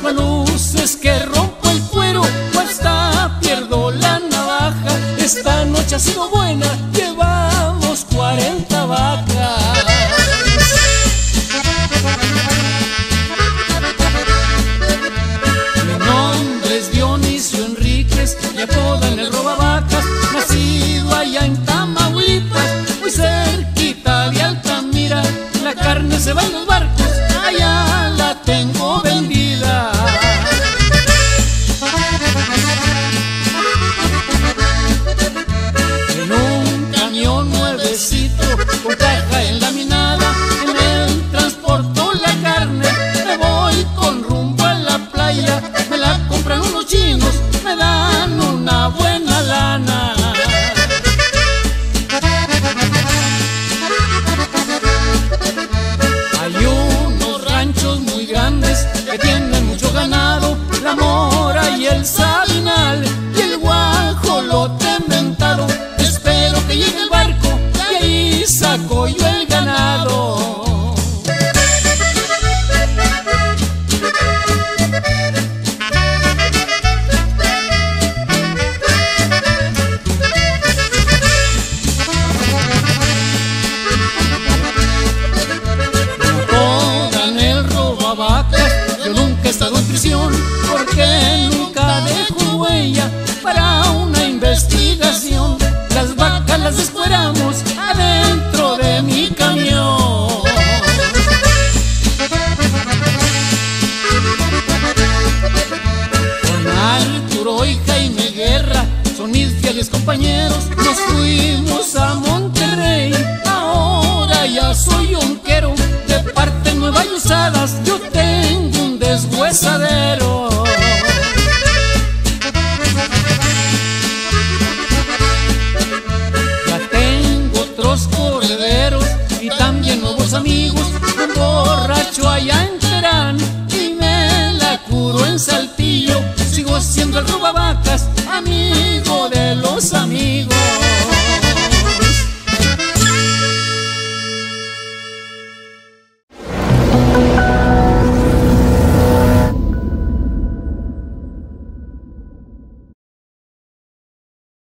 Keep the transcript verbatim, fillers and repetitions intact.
luces que rompo el cuero o hasta pierdo la navaja. Esta noche ha sido buena, llevamos cuarenta vacas. Mi nombre es Dionisio Enríquez, me apodan el robavacas, nacido allá en Tamaulipas, muy cerquita de Altamira. La carne se va en los barcos, allá la tengo vendida. En un camión nuevecito con caja enlaminada, en él transporto la carne, me voy con rumbo a la playa. Me la compran unos chinos, me dan una buena lana. Hay unos ranchos muy grandes que tienen mucho ganado, la mora y el sabinal y el guajolote mentado. Espero que llegue el barco y ahí saco yo el ganado. Yo nunca he estado en prisión porque nunca dejo huella para una investigación. Las vacas las descueramos adentro de mi camión. Con Arturo y Jaime Guerra, son mis fieles compañeros, nos fuimos